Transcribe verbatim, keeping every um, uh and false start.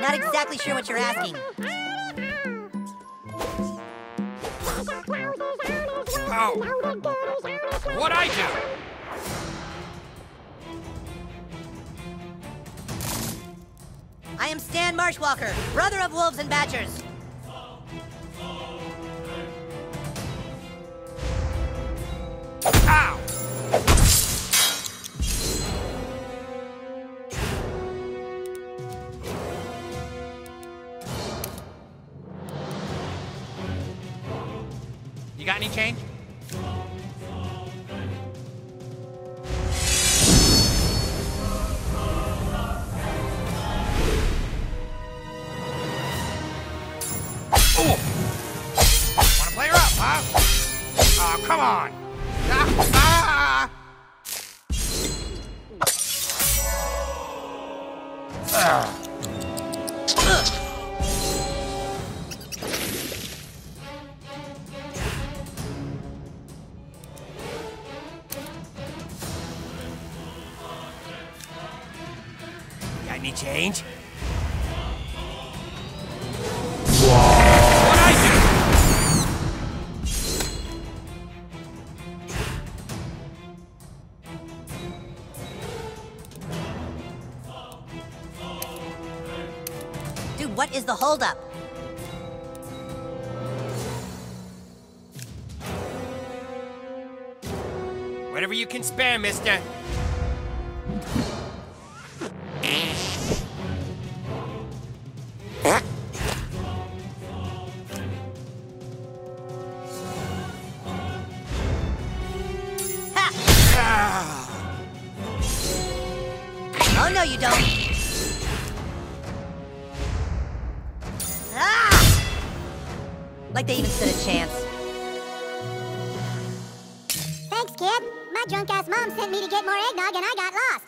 not exactly sure what you're asking. Oh. What'd I do? I am Stan Marshwalker, brother of wolves and badgers. Ow! You got any change? Ooh. Wanna play her up, huh? Oh, come on! Ah! Ah! Ugh. Ugh. Got any change? What'd I do? Dude, what is the holdup? Whatever you can spare, mister. Oh, no, you don't. Ah! Like they even stood a chance. Thanks, kid. My drunk-ass mom sent me to get more eggnog and I got lost.